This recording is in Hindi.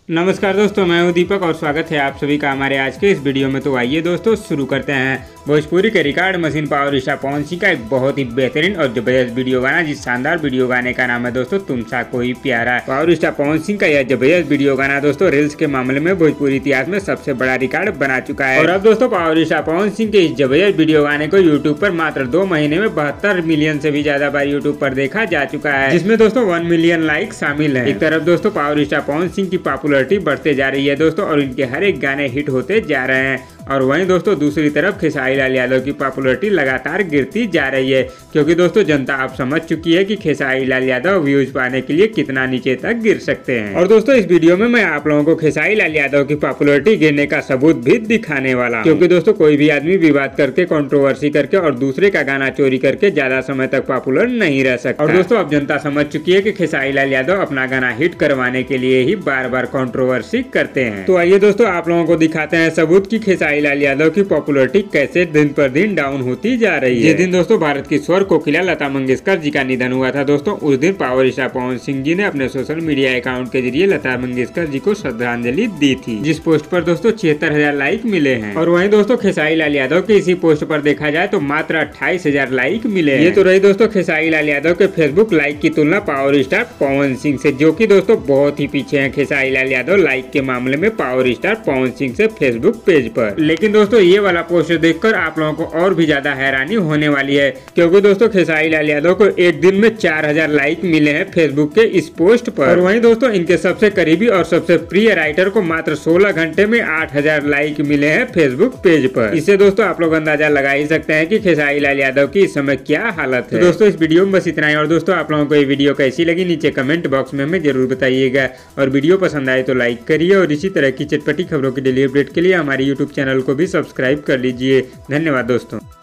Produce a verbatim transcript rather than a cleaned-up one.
नमस्कार दोस्तों, मैं हूं दीपक और स्वागत है आप सभी का हमारे आज के इस वीडियो में। तो आइए दोस्तों शुरू करते हैं। भोजपुरी के record machine power star Pawan Singh का एक बहुत ही बेहतरीन और जबरदस्त वीडियो गाना, जिस शानदार वीडियो गाने का नाम है दोस्तों तुमसा कोई प्यारा। पावर स्टार पवन सिंह का यह जबरदस्त वीडियो गाना दोस्तों रील्स के मामले में भोजपुरी इतिहास में सबसे बड़ा रिकॉर्ड बना चुका है। और अब दोस्तों पावर स्टार पवन सिंह के इस जबरदस्त वीडियो गाने को यूट्यूब पर मात्र दो महीने में बहत्तर मिलियन से भी ज्यादा बार यूट्यूब पर देखा जा चुका है, जिसमें दोस्तों वन मिलियन लाइक शामिल है। एक तरफ दोस्तों पावर स्टार पवन सिंह की पॉपुलैरिटी बढ़ते जा रही है दोस्तों और इनके हर एक गाने हिट होते जा रहे हैं, और वहीं दोस्तों दूसरी तरफ खेसारी लाल यादव की पॉपुलैरिटी लगातार गिरती जा रही है, क्योंकि दोस्तों जनता अब समझ चुकी है कि खेसारी लाल यादव व्यूज पाने के लिए कितना नीचे तक गिर सकते हैं। और दोस्तों इस वीडियो में मैं आप लोगों को खेसारी लाल यादव की पॉपुलैरिटी गिरने का सबूत भी दिखाने वाला हूं, क्योंकि दोस्तों कोई भी आदमी विवाद करके, कंट्रोवर्सी करके और दूसरे का गाना चोरी करके ज्यादा समय तक पॉपुलर नहीं रह सकता। और दोस्तों अब जनता समझ चुकी है कि खेसारी लाल यादव अपना गाना हिट करवाने के लिए ही बार बार कंट्रोवर्सी करते हैं। तो आइए दोस्तों आप लोगों को दिखाते हैं सबूत की खेसारी लाल यादव की पॉपुलैरिटी कैसे दिन पर दिन डाउन होती जा रही है। जिस दिन दोस्तों भारत की स्वर कोकिला लता मंगेशकर जी का निधन हुआ था दोस्तों, उस दिन पावर स्टार पवन सिंह जी ने अपने सोशल मीडिया अकाउंट के जरिए लता मंगेशकर जी को श्रद्धांजलि दी थी, जिस पोस्ट पर दोस्तों छिहत्तर हजार लाइक मिले हैं। और वहीं दोस्तों खेसारी लाल यादव के इसी पोस्ट पर देखा जाए तो मात्र अट्ठाईस हजार लाइक मिले हैं। ये तो रही दोस्तों खेसारी लाल यादव के फेसबुक लाइक की तुलना पावर स्टार पवन सिंह से, जो की दोस्तों बहुत ही पीछे है खेसारी लाल यादव लाइक के मामले में पावर स्टार पवन सिंह से फेसबुक पेज पर। लेकिन दोस्तों ये वाला पोस्ट देखकर आप लोगों को और भी ज्यादा हैरानी होने वाली है, क्योंकि दोस्तों खेसारी लाल यादव को एक दिन में चार हजार लाइक मिले हैं फेसबुक के इस पोस्ट पर। और वहीं दोस्तों इनके सबसे करीबी और सबसे प्रिय राइटर को मात्र सोलह घंटे में आठ हजार लाइक मिले हैं फेसबुक पेज पर। इससे दोस्तों आप लोग अंदाजा लगा ही सकते हैं कि खेसारी लाल यादव की इस समय क्या हालत है। तो दोस्तों इस वीडियो में बस इतना ही। और दोस्तों आप लोगों को ये वीडियो कैसी लगी नीचे कमेंट बॉक्स में हमें जरूर बताइएगा, और वीडियो पसंद आए तो लाइक करिए, और इसी तरह की चटपटी खबरों की डेली अपडेट के लिए हमारे यूट्यूब चैनल को भी सब्सक्राइब कर लीजिए। धन्यवाद दोस्तों।